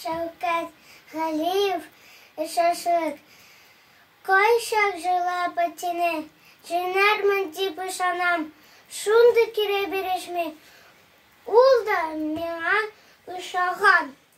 Шәүкәт Галиев шашлык. Кайчак җырлап әтине, җиңәрмен дип ышанам. Шундый кире бирешми, ул да миңа ошаган.